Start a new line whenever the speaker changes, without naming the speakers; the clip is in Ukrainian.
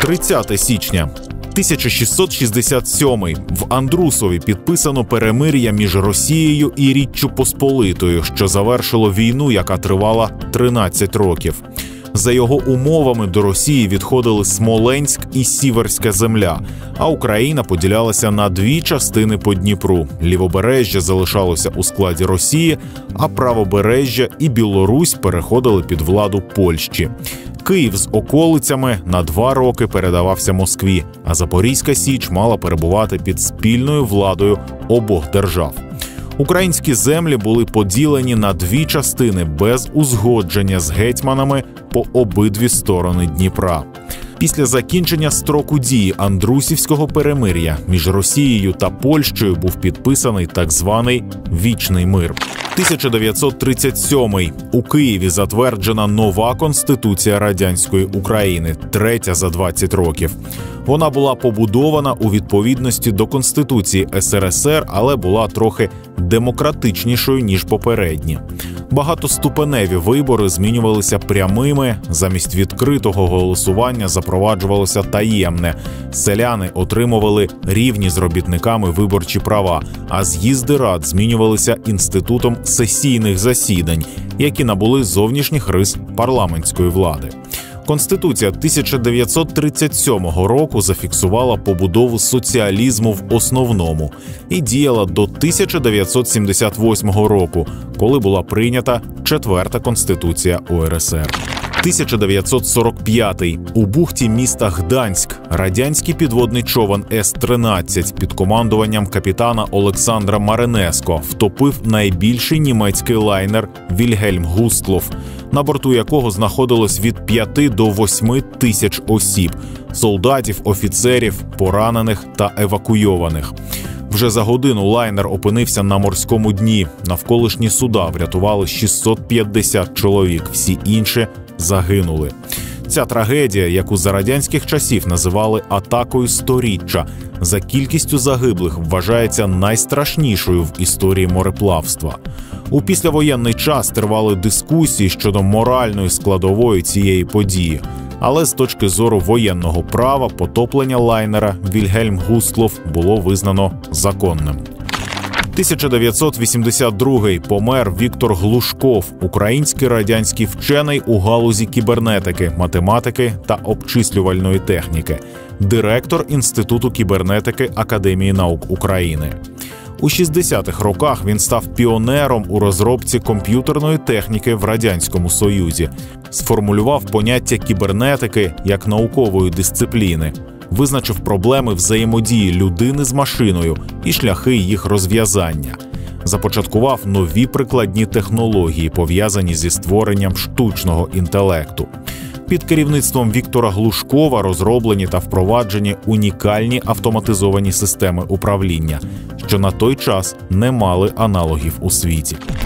30 січня. 1667. В Андрусові підписано перемир'я між Росією і Річчю Посполитою, що завершило війну, яка тривала 13 років. За його умовами до Росії відходили Смоленськ і Сіверська земля, а Україна поділялася на дві частини по Дніпру. Лівобережжя залишалося у складі Росії, а правобережжя і Білорусь переходили під владу Польщі. Київ з околицями на 2 роки передавався Москві, а Запорізька Січ мала перебувати під спільною владою обох держав. Українські землі були поділені на 2 частини без узгодження з гетьманами по обидві сторони Дніпра. Після закінчення строку дії Андрусівського перемир'я між Росією та Польщею був підписаний так званий «Вічний мир». 1937. У Києві затверджена нова Конституція Радянської України, 3-я за 20 років. Вона була побудована у відповідності до Конституції СРСР, але була трохи демократичнішою, ніж попередні. Багатоступеневі вибори змінювалися прямими, замість відкритого голосування запроваджувалося таємне. Селяни отримували рівні з робітниками виборчі права, а з'їзди рад змінювалися інститутом сесійних засідань, які набули зовнішніх рис парламентської влади. Конституція 1937 року зафіксувала побудову соціалізму в основному і діяла до 1978 року, коли була прийнята 4-та Конституція УРСР. 1945. У бухті міста Гданськ радянський підводний човен С-13 під командуванням капітана Олександра Маринеско втопив найбільший німецький лайнер «Вільгельм Густлов», на борту якого знаходилось від 5 до 8 тисяч осіб – солдатів, офіцерів, поранених та евакуйованих. Вже за годину лайнер опинився на морському дні. Навколишні суда врятували 650 чоловік, всі інші загинули. Ця трагедія, яку за радянських часів називали «атакою сторіччя», за кількістю загиблих вважається найстрашнішою в історії мореплавства. У післявоєнний час тривали дискусії щодо моральної складової цієї події. Але з точки зору воєнного права потоплення лайнера «Вільгельм Густлов» було визнано законним. 1982. Помер Віктор Глушков, український радянський вчений у галузі кібернетики, математики та обчислювальної техніки, директор Інституту кібернетики Академії наук України. У 60-х роках він став піонером у розробці комп'ютерної техніки в Радянському Союзі, сформулював поняття кібернетики як наукової дисципліни, визначив проблеми взаємодії людини з машиною і шляхи їх розв'язання, започаткував нові прикладні технології, пов'язані зі створенням штучного інтелекту. Під керівництвом Віктора Глушкова розроблені та впроваджені унікальні автоматизовані системи управління, що на той час не мали аналогів у світі.